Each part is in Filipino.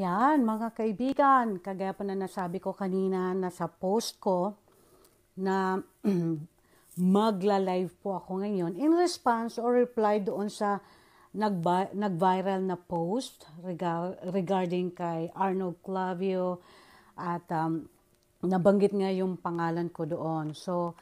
Ayan, mga kaibigan, kagaya pa na nasabi ko kanina na sa post ko na magla-live po ako ngayon in response or reply doon sa nag-viral na post regarding kay Arnold Clavio at nabanggit nga yung pangalan ko doon. So,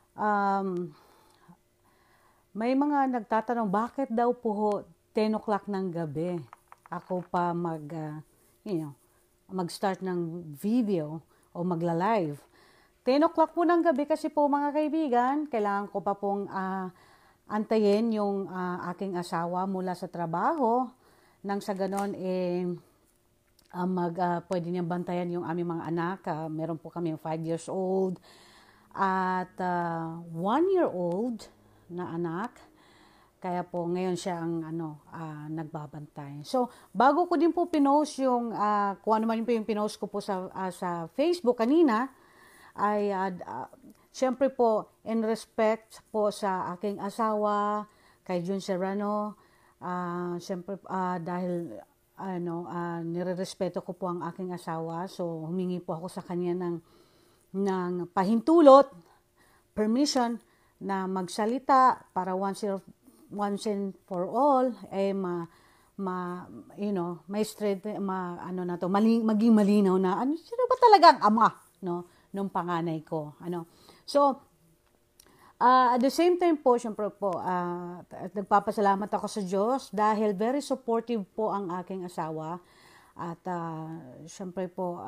may mga nagtatanong, bakit daw po 10 o'clock ng gabi ako pa mag-start ng video o magla-live. 10 o'clock po ng gabi kasi po mga kaibigan, kailangan ko pa pong antayin yung aking asawa mula sa trabaho nang sa ganon pwede niyang bantayan yung aming mga anak. Meron po kami 5 years old at 1 year old na anak. Kaya po ngayon siya ang nagbabantay. So, bago ko din po pinost yung kung ano man po yung pinost ko po sa Facebook kanina, ay siyempre po in respect po sa aking asawa, kay Jun Sereno, siyempre dahil nirerespeto ko po ang aking asawa, so humingi po ako sa kanya ng pahintulot, permission na magsalita para once and for all may straight maging malinaw na sino ba talaga ang ama nung panganay ko so at the same time po syempre po nagpapasalamat ako sa Diyos dahil very supportive po ang aking asawa at syempre po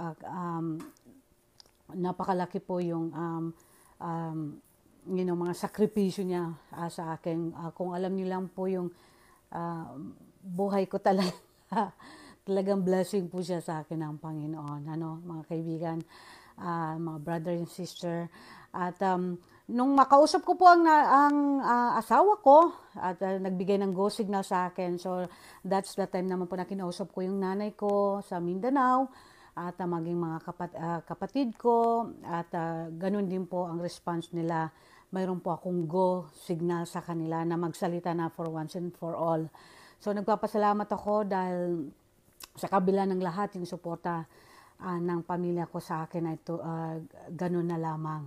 napakalaki po yung mga sakripisyo niya sa akin. Kung alam niyo lang po yung buhay ko talagang blessing po siya sa akin ng Panginoon. Mga kaibigan, mga brother and sister. At nung makausap ko po ang asawa ko at nagbigay ng go signal sa akin. So that's the time naman po na kinausap ko yung nanay ko sa Mindanao at maging mga kapatid ko at ganun din po ang response nila. Mayroon po akong go signal sa kanila na magsalita na for once and for all. So nagpapasalamat ako dahil sa kabila ng lahat yung suporta ng pamilya ko sa akin ay ganun na lamang.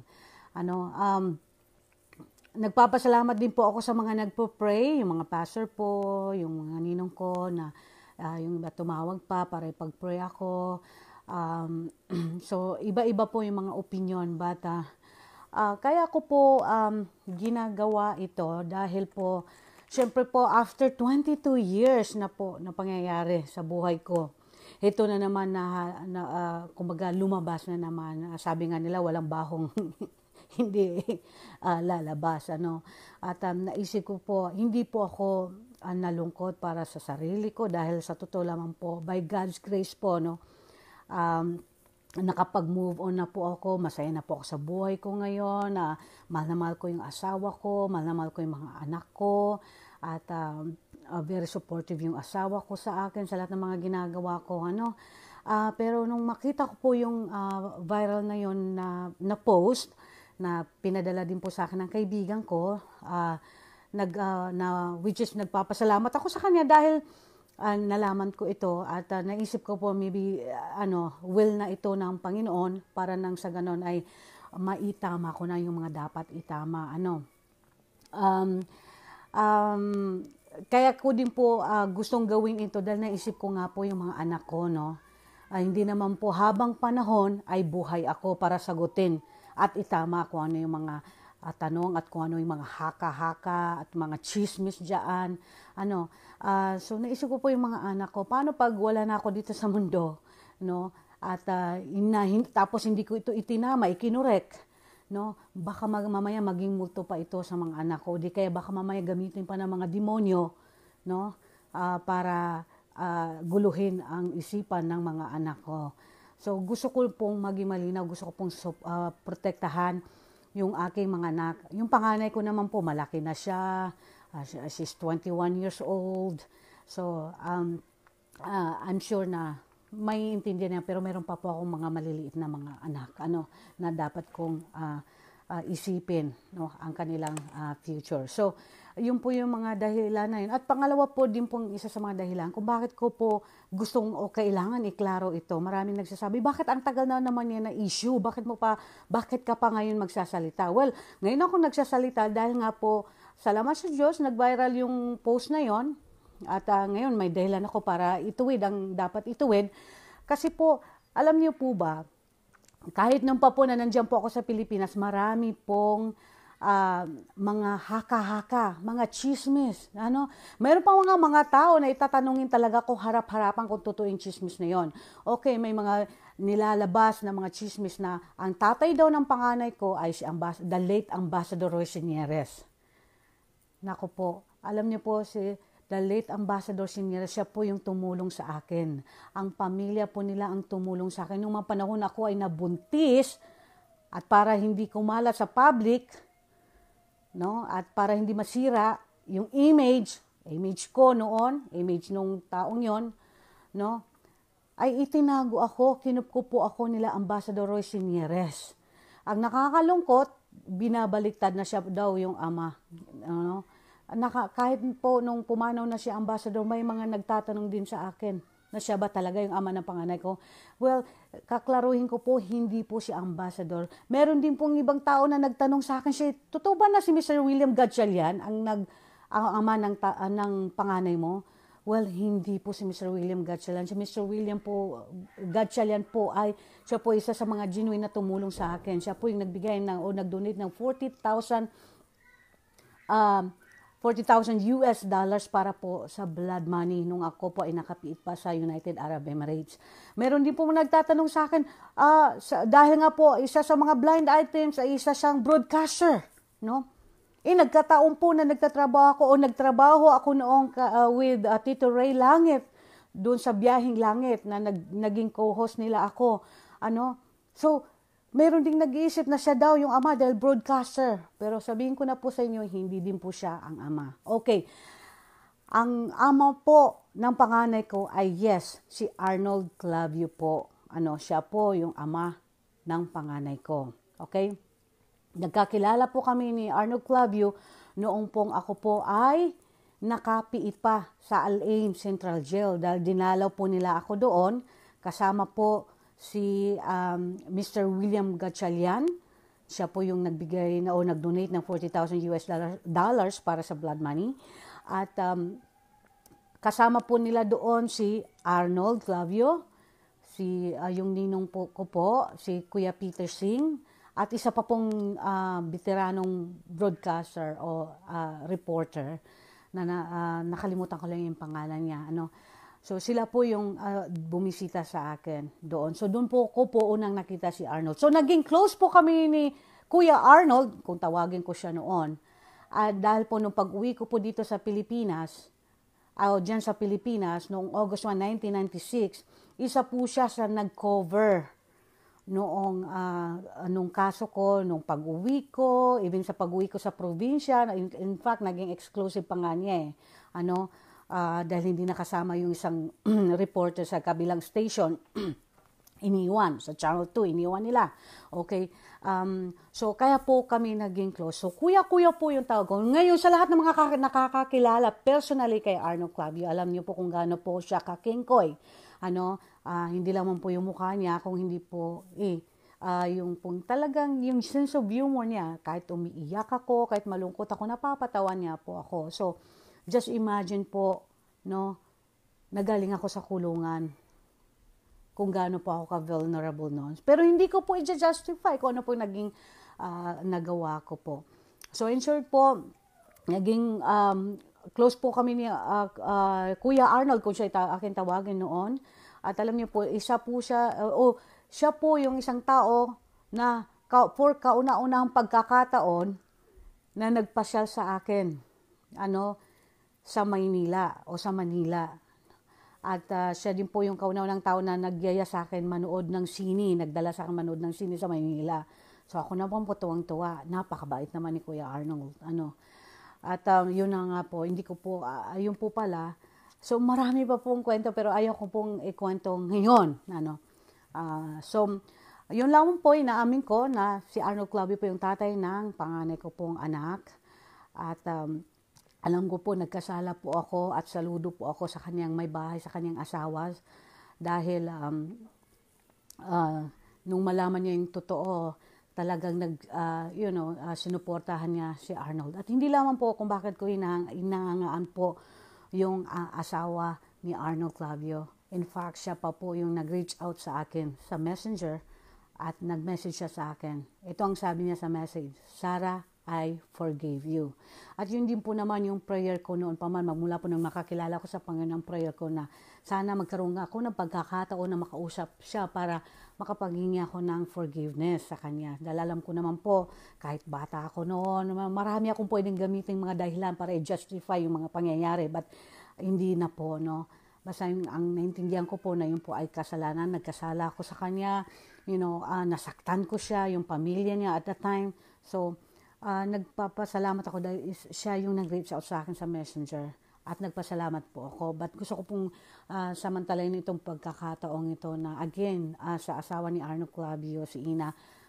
Nagpapasalamat din po ako sa mga nagpo-pray, yung mga pastor po, yung mga ninong ko na yung iba tumawag pa para ipag-pray ako. So iba-iba po yung mga opinion but kaya ko po ginagawa ito dahil po, syempre po, after 22 years na po na pangyayari sa buhay ko, ito na naman kumbaga lumabas na naman. Sabi nga nila, walang bahong hindi lalabas. At naisip ko po, hindi po ako nalungkot para sa sarili ko dahil sa totoo lamang po, by God's grace po, nakapag-move on na po ako, masaya na po ako sa buhay ko ngayon, mahal na mahal ko yung asawa ko, mahal na mahal ko yung mga anak ko, at very supportive yung asawa ko sa akin, sa lahat ng mga ginagawa ko, pero nung makita ko po yung viral na yun na post, na pinadala din po sa akin ng kaibigan ko, which is nagpapasalamat ako sa kanya dahil nalaman ko ito at naisip ko po maybe will na ito ng Panginoon para nang sa ganon ay maitama ko na yung mga dapat itama. Kaya ko din po gustong gawin ito dahil naisip ko nga po yung mga anak ko, hindi naman po habang panahon ay buhay ako para sagutin at itama kung ano yung mga tanong at kung ano yung mga haka-haka at mga chismis dyan. So naisip ko po yung mga anak ko, paano pag wala na ako dito sa mundo, at tapos hindi ko ito itinama, ikinurek, baka mamaya maging multo pa ito sa mga anak ko, di kaya baka mamaya gamitin pa ng mga demonyo, para guluhin ang isipan ng mga anak ko. So gusto ko pong maging malinaw, gusto ko pong protektahan yung aking mga anak. Yung panganay ko naman po, malaki na siya. She's 21 years old. So, I'm sure na may intindihan niya. Pero meron pa po akong mga maliliit na mga anak na dapat kong isipin ang kanilang future. So, yun po yung mga dahilan na yun. At pangalawa po din pong isa sa mga dahilan kung bakit ko po gustong o kailangan iklaro ito. Maraming nagsasabi, bakit ang tagal na naman yan na issue? Bakit ka pa ngayon magsasalita? Well, ngayon ako nagsasalita dahil nga po, salamat sa Diyos, nag-viral yung post na yon. At ngayon may dahilan ako para ituwid ang dapat ituwid. Kasi po, alam niyo po ba, kahit nung pa po na nandiyan po ako sa Pilipinas, marami pong mga haka-haka, mga chismis. Mayroon pa mga tao na itatanungin talaga ko harap-harapan kung totoo yung chismis na yon. Okay, may mga nilalabas na mga chismis na ang tatay daw ng panganay ko ay si the late Ambassador Roy Sinieres. Nako po, alam niyo po the late Ambassador Sinieres, siya po yung tumulong sa akin. Ang pamilya po nila ang tumulong sa akin. Nung mga panahon ako ay nabuntis at para hindi kumalat sa public, no? At para hindi masira yung image ko noon, image nung taong yon, no? Ay itinago ako, kinupko po ako nila Ambassador Roy Sinieres. Ang nakakalungkot, binabaliktad na siya daw yung ama, no? Kahit po nung pumanaw na siya ambassador, may mga nagtatanong din sa akin na siya ba talaga yung ama ng panganay ko. Well, kaklaruhin ko po, hindi po siya ambassador. Meron din pong ibang tao na nagtanong sa akin, siya, totoo ba na si Mr. William Gatchalian ang ama ng panganay mo? Well, hindi po si Mr. William Gatchalian. Si Mr. William po, Gatchalian po ay, siya po isa sa mga genuine na tumulong sa akin. Siya po yung nagbigay nag-donate ng $40,000 US dollars para po sa blood money nung ako po ay nakapiit pa sa United Arab Emirates. Meron din po nagtatanong sa akin, dahil nga po isa sa mga blind items ay isa siyang broadcaster, no? Nagkataon po na nagtrabaho ako noong with Tito Ray Langit doon sa Biyahing Langit na naging co-host nila ako. So meron ding nag-iisip na siya daw yung ama dahil broadcaster. Pero sabihin ko na po sa inyo, hindi din po siya ang ama. Okay. Ang ama po ng panganay ko ay yes, si Arnold Clavio po. Siya po yung ama ng panganay ko. Okay? Nagkakilala po kami ni Arnold Clavio noong pong ako po ay nakapiit pa sa Al-Ain Central Jail dahil dinalaw po nila ako doon kasama po si Mr. William Gatchalian. Siya po yung nagbigay o nag-donate ng $40,000 US dollars para sa blood money. At kasama po nila doon si Arnold Clavio, yung ninong ko po, si Kuya Peter Singh, at isa pa pong veteranong broadcaster o reporter na nakalimutan ko lang yung pangalan niya. So sila po yung bumisita sa akin doon. So doon po ko unang nakita si Arnold. So naging close po kami ni Kuya Arnold, kung tawagin ko siya noon. Dahil po nung pag-uwi ko po dito sa Pilipinas, dyan sa Pilipinas, noong August 1, 1996, isa po siya sa nag-cover noong nung kaso ko, nung pag-uwi ko, even sa pag-uwi ko sa probinsya. In fact, naging exclusive pa nga niya dahil hindi nakasama yung isang reporter sa kabilang station. Iniwan. Sa Channel 2, iniwan nila. Okay. So, kaya po kami naging close. So, kuya-kuya po yung tawag ko. Ngayon, sa lahat ng mga nakakakilala, personally kay Arnold Clavio, alam niyo po kung gaano po siya kakingkoy. Hindi lamang po yung mukha niya, kung hindi po, yung pong talagang, yung sense of humor niya, kahit umiiyak ako, kahit malungkot ako, napapatawan niya po ako. So, just imagine po, nagaling ako sa kulungan, kung gaano po ako ka-vulnerable noon. Pero hindi ko po i-justify kung ano po naging nagawa ko po. So, in short po, naging close po kami ni Kuya Arnold, kung siya akin tawagin noon. At alam niyo po, isa po siya, siya po yung isang tao na for kauna-unahang pagkakataon na nagpasyal sa akin. Sa Maynila o sa Manila. At siya din po yung kauna-unang tao na nagyaya sa akin manood ng sine, nagdala sa akin manood ng sine sa Maynila. So ako na po tuwang-tuwa. Napakabait naman ni Kuya Arnold. At yun na nga po, hindi ko po, yun po pala. So marami pa pong kwento pero ayaw ko pong ikwento ngayon. So yun lang po, inaamin ko na si Arnold Clavio po yung tatay ng panganay ko pong anak. At Alam ko po, nagkasala po ako at saludo po ako sa kanyang may bahay, sa kanyang asawa. Dahil nung malaman niya yung totoo, talagang sinuportahan niya si Arnold. At hindi lamang po kung bakit ko hinahangaan po yung asawa ni Arnold Clavio. In fact, siya pa po yung nag-reach out sa akin sa messenger at nag-message siya sa akin. Ito ang sabi niya sa message, Sarah, I forgave you. At yun din po naman yung prayer ko noon pa man, magmula po nang makakilala ko sa Panginoon, prayer ko na sana magkaroon ako ng pagkakataon na makausap siya para makapaghingi ako ng forgiveness sa kanya. Dahil alam ko naman po, kahit bata ako noon, marami akong pwedeng gamitin mga dahilan para i-justify yung mga pangyayari, but hindi na po, no? Basta ang naintindihan ko po na yun po ay kasalanan, nagkasala ako sa kanya, nasaktan ko siya, yung pamilya niya at that time. So, nagpapasalamat ako dahil siya yung nag-reach out sa akin sa messenger at nagpasalamat po ako. But gusto ko pong samantalayin itong pagkakataong ito na again, sa asawa ni Arnold Clavio, si Ina,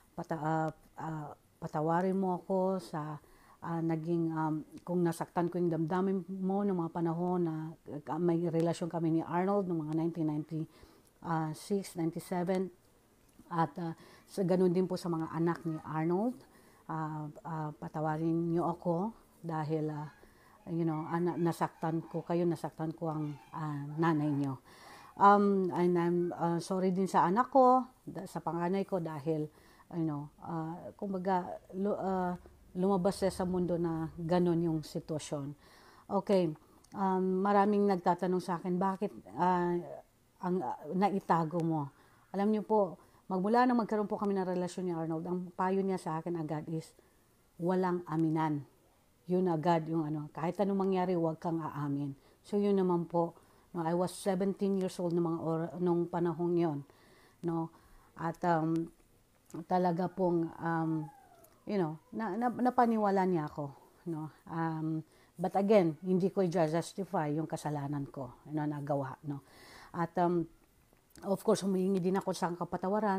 patawarin mo ako sa naging, kung nasaktan ko yung damdamin mo noong mga panahon na may relasyon kami ni Arnold noong mga 1996, 97, at ganun din po sa mga anak ni Arnold. Patawarin niyo ako dahil nasaktan ko kayo, nasaktan ko ang nanay niyo. And I'm sorry din sa anak ko, sa panganay ko dahil kumbaga lumabas siya sa mundo na ganon yung sitwasyon. Okay, maraming nagtatanong sa akin, bakit ang naitago mo? Alam niyo po, magmula nang magkaroon po kami ng relasyon ni Arnold, ang payo niya sa akin agad is, walang aminan. Yun agad yung kahit anong mangyari, huwag kang aamin. So yun naman po, no, I was 17 years old nung panahong yon, no? At talaga pong, napaniwala niya ako, no? But again, hindi ko i-justify yung kasalanan ko, nagawa, no? At of course, humihingi din ako sa kapatawaran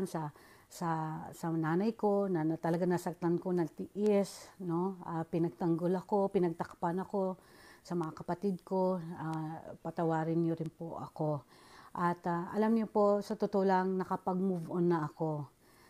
sa nanay ko na talaga nasaktan ko, nagtiis, no? Pinagtanggol ako, pinagtakpan ako sa mga kapatid ko, patawarin niyo rin po ako. At alam niyo po, sa totoo lang, nakapag-move on na ako.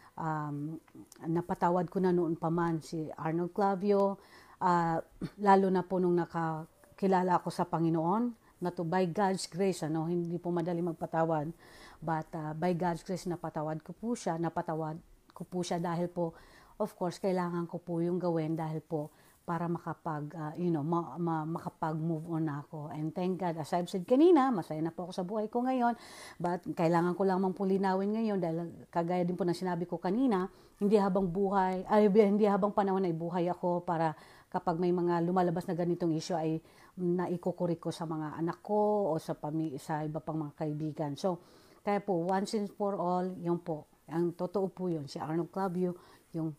Napatawad ko na noon pa man si Arnold Clavio, lalo na po nung nakakilala ako sa Panginoon, na to by God's grace, hindi po madali magpatawad, but by God's grace napatawad ko po siya dahil po, of course, kailangan ko po yung gawin dahil po para makapag-move on na ako. And thank God, as I've said kanina, masaya na po ako sa buhay ko ngayon, but kailangan ko lang pulinawin ngayon dahil kagaya din po ng sinabi ko kanina, hindi habang panahon ay buhay ako para kapag may mga lumalabas na ganitong issue ay naikukurik ko sa mga anak ko o sa iba pang mga kaibigan. So, kaya po, once and for all, yun po, ang totoo po yun, si Arnold Clavio, yung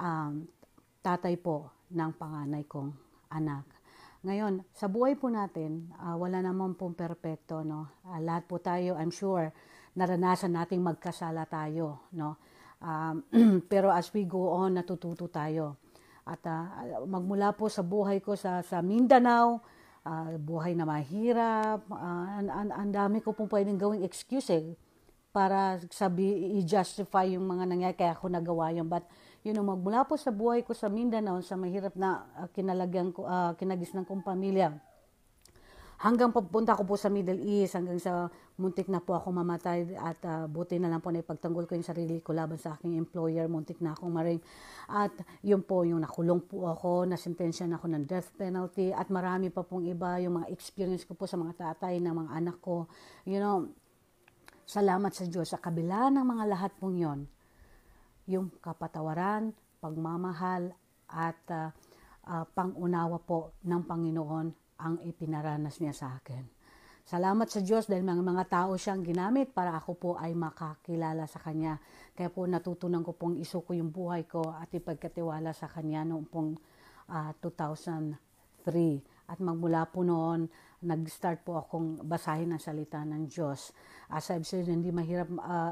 tatay po ng panganay kong anak. Ngayon, sa buhay po natin, wala naman pong perpekto, no? Lahat po tayo, I'm sure, naranasan nating magkasala tayo, no? Pero as we go on, natututo tayo. At magmula po sa buhay ko sa Mindanao, buhay na mahirap, ang dami ko pong pwedeng gawing excuse para i-justify yung mga nangyari, kaya ako nagawa yun. But, magmula po sa buhay ko sa Mindanao, sa mahirap na kinagisnan kong pamilya, hanggang papunta ko po sa Middle East, hanggang sa muntik na po ako mamatay at buti na lang po na ipagtanggol ko yung sarili ko laban sa aking employer, muntik na akong maring. At yun po, yung nakulong po ako, nasentensya na ako ng death penalty at marami pa pong iba, yung mga experience ko po sa mga tatay ng mga anak ko. Salamat sa Diyos, sa kabila ng mga lahat pong yon, yung kapatawaran, pagmamahal at pangunawa po ng Panginoon ang ipinaranas niya sa akin. Salamat sa Diyos dahil mga tao siyang ginamit para ako po ay makakilala sa Kanya. Kaya po natutunan ko pong isuko yung buhay ko at ipagkatiwala sa Kanya noong pong 2003. At magmula po noon, nag-start po akong basahin ang salita ng Diyos. As I've said, hindi mahirap,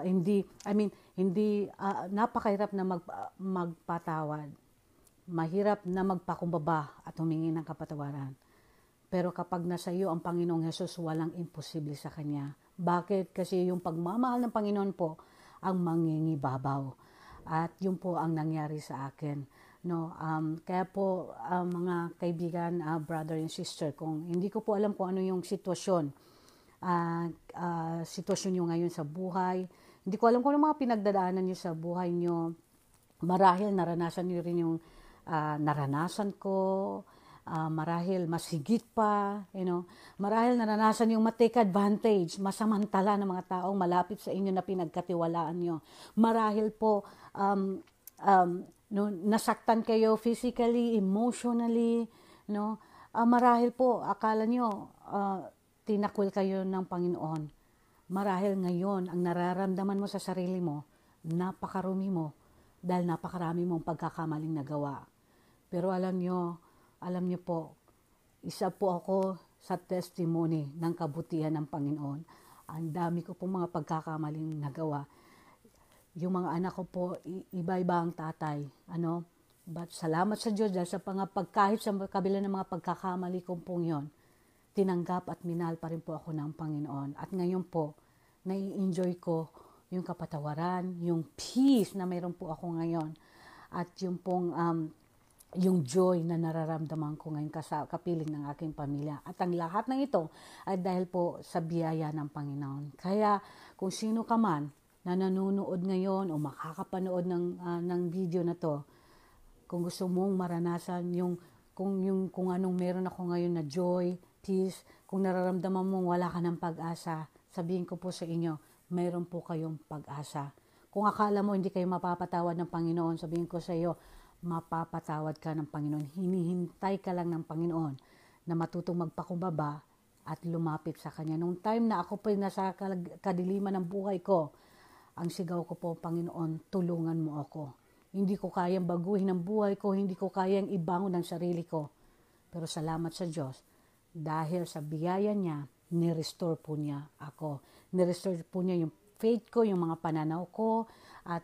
napakahirap na magpatawad. Mahirap na magpakumbaba at humingi ng kapatawaran. Pero kapag nasa iyo ang Panginoong Hesus, walang imposible sa Kanya. Bakit? Kasi yung pagmamahal ng Panginoon po ang mangingibabaw. At yun po ang nangyari sa akin. No, kaya po mga kaibigan, brother and sister, kung hindi ko po alam kung ano yung sitwasyon nyo ngayon sa buhay, hindi ko alam kung ano mga pinagdadaanan nyo sa buhay nyo, marahil naranasan nyo rin yung naranasan ko, marahil mas higit pa, marahil naranasan yung matake advantage, masamantala ng mga taong malapit sa inyo na pinagkatiwalaan nyo. Marahil po, nasaktan kayo physically, emotionally, marahil po, akala nyo, tinakwil kayo ng Panginoon. Marahil ngayon, ang nararamdaman mo sa sarili mo, napakarumi mo, dahil napakarami mong pagkakamaling nagawa. Pero alam nyo po, isa po ako sa testimony ng kabutihan ng Panginoon. Ang dami ko po mga pagkakamaling nagawa. Yung mga anak ko po, iba-iba ang tatay. But salamat sa Diyos dahil kahit sa kabila ng mga pagkakamali kong pong yun, tinanggap at minahal pa rin po ako ng Panginoon. At ngayon po, nai-enjoy ko yung kapatawaran, yung peace na mayroon po ako ngayon. At yung pong, yung joy na nararamdaman ko ngayon kapiling ng aking pamilya. At ang lahat ng ito ay dahil po sa biyaya ng Panginoon. Kaya kung sino ka man na nanonood ngayon o makakapanood ng video na to, kung gusto mong maranasan kung anong meron ako ngayon na joy, peace, kung nararamdaman mong wala ka ng pag-asa, sabihin ko po sa inyo, mayroon po kayong pag-asa. Kung akala mo hindi kayo mapapatawad ng Panginoon, sabihin ko sa iyo, mapapatawad ka ng Panginoon. Hinihintay ka lang ng Panginoon na matutong magpakumbaba at lumapit sa Kanya. Nung time na ako po nasa kadiliman ng buhay ko, ang sigaw ko po, Panginoon, tulungan mo ako. Hindi ko kayang baguhin ang buhay ko, hindi ko kayang ibangon ang sarili ko. Pero salamat sa Diyos, dahil sa biyaya niya, ni-restore po niya ako. Ni-restore po niya yung faith ko, yung mga pananaw ko, at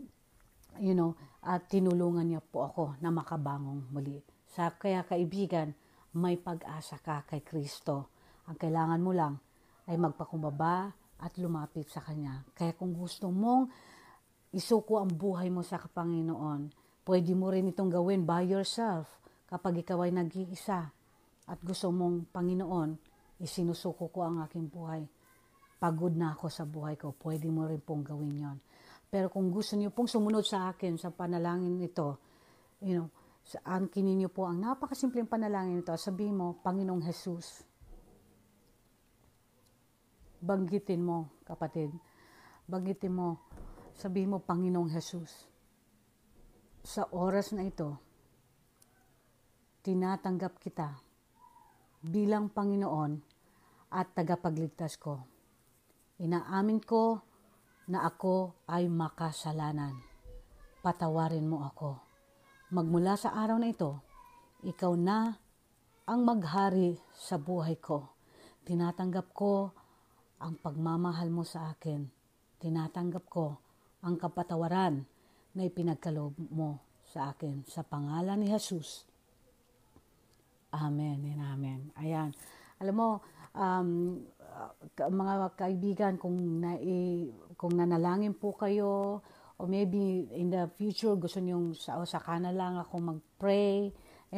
at tinulungan niya po ako na makabangong muli. Kaya kaibigan, may pag-asa ka kay Kristo. Ang kailangan mo lang ay magpakumbaba at lumapit sa Kanya. Kaya kung gusto mong isuko ang buhay mo sa Panginoon, pwede mo rin itong gawin by yourself kapag ikaw ay nag-iisa at gusto mong, Panginoon, isinusuko ko ang aking buhay. Pagod na ako sa buhay ko, pwede mo rin pong gawin yon. Pero kung gusto niyo pong sumunod sa akin sa panalangin ito, angkinin niyo po ang napakasimpleng panalangin ito. Sabihin mo, Panginoong Jesus. Banggitin mo, kapatid. Banggitin mo. Sabihin mo, Panginoong Jesus. Sa oras na ito, tinatanggap kita bilang Panginoon at tagapagligtas ko. Inaamin ko na ako ay makasalanan. Patawarin mo ako. Magmula sa araw na ito, ikaw na ang maghari sa buhay ko. Tinatanggap ko ang pagmamahal mo sa akin. Tinatanggap ko ang kapatawaran na ipinagkaloob mo sa akin. Sa pangalan ni Jesus. Amen and amen. Ayan. Alam mo, mga kaibigan, kung nanalangin po kayo, o maybe in the future gusto niyong saka na lang ako mag-pray,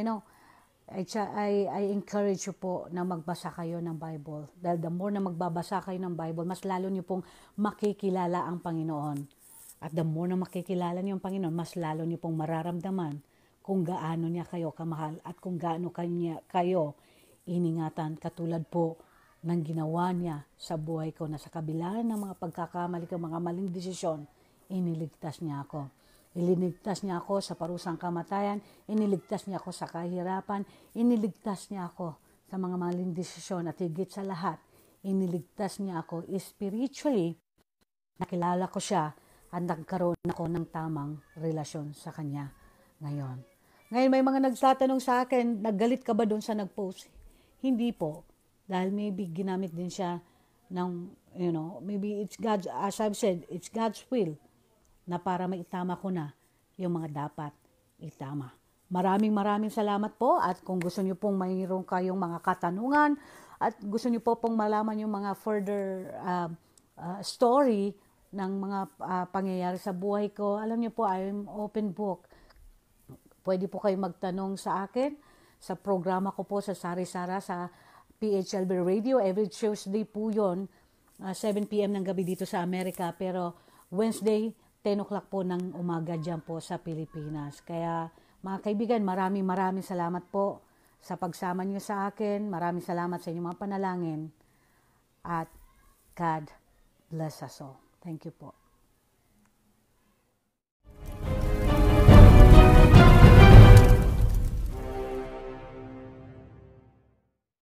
I encourage you po na magbasa kayo ng Bible. Dahil the more na magbabasa kayo ng Bible, mas lalo niyo pong makikilala ang Panginoon. At the more na makikilala niyo ang Panginoon, mas lalo niyo pong mararamdaman kung gaano niya kayo kamahal at kung gaano kayo iningatan, katulad po ng ginawa niya sa buhay ko na sa kabila ng mga pagkakamali ko, mga maling desisyon, iniligtas niya ako. Iniligtas niya ako sa parusang kamatayan, iniligtas niya ako sa kahirapan, iniligtas niya ako sa mga maling desisyon, at higit sa lahat, iniligtas niya ako spiritually. Nakilala ko siya at nagkaroon ako ng tamang relasyon sa Kanya ngayon. Ngayon may mga nagtatanong sa akin, naggalit ka ba doon sa nag-post? Hindi po. Dahil maybe ginamit din siya ng, maybe it's God's, as I've said, it's God's will na para maitama ko na yung mga dapat itama. maraming salamat po, at kung gusto niyo pong mayroon kayong mga katanungan at gusto niyo po pong malaman yung mga further story ng mga pangyayari sa buhay ko, alam niyo po, I'm open book. Pwede po kayo magtanong sa akin sa programa ko po sa Sari-Sara sa PHLB Radio. Every Tuesday po yun, 7 p.m. ng gabi dito sa Amerika, pero Wednesday 10 o'clock po ng umaga dyan po sa Pilipinas. Kaya mga kaibigan, maraming salamat po sa pagsama niyo sa akin. Maraming salamat sa inyong mga panalangin. At God bless us all. Thank you po.